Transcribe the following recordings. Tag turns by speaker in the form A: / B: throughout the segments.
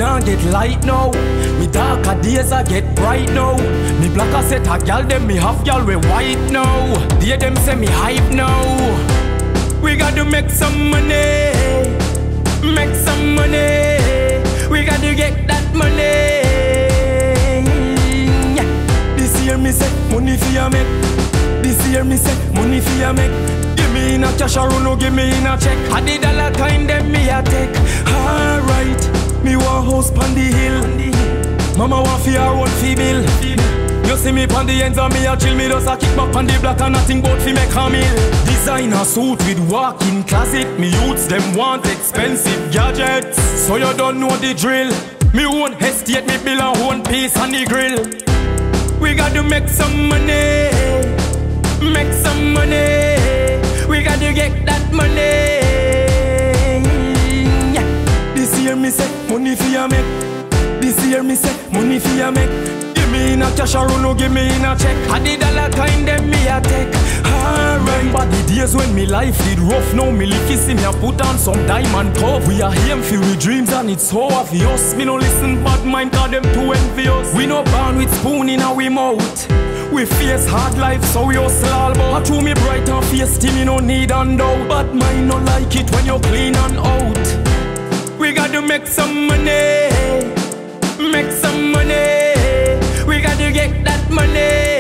A: can't get light now. Me darker days I get bright now. Me black I set a gal them, me half gal we white now. They them say me hype now. We got to make some money. Make some money. We got to get that money. Yeah. This year me say money for ya make. This year me say money for ya make. Give me in a cash or no give me in a check. I did a lot kind them me a take. Alright, me want house pon the hill. Mama want fi her own fi bill. You see me pon the ends of me a chill. Me just a kick back pon the block and nothing but fi make a meal. Designer suit with walk-in closet. Me youths them want expensive gadgets. So you don't know the drill. Me own estate, me build a own piece on the grill. We got to make some money. Make some money. We got to get that money. Yeah. This year me say money for ya make. This year me say money for ya make. Give me in a cash or no give me in a check. I did a lot kind them me a take. Alright. Remember the days when me life did rough. Now me live see me a put on some diamond cuff. We are here for we dreams and it's so obvious. Me no listen bad mind cause them too envious. We no born with spoon in our mouth. We face hard life so we hustle all about. I true me bright and face team me no need and out. But mine no like it when you're clean and out. We got to make some money. Make some money. We got to get that money.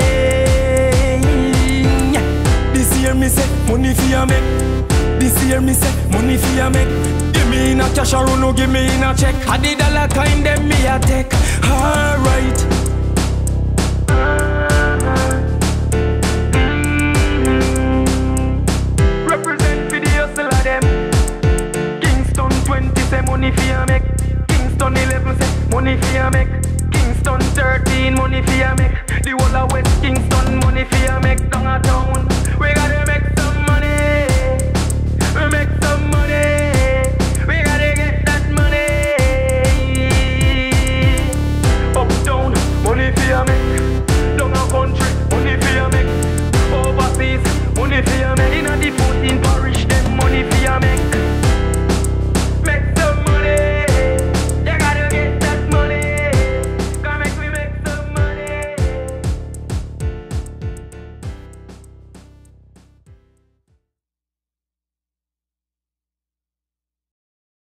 A: Yeah. This year me say money for ya make. This year me say money for ya make. Give me in a cash or no give me in a check. I did a lot kind them me a take. Alright.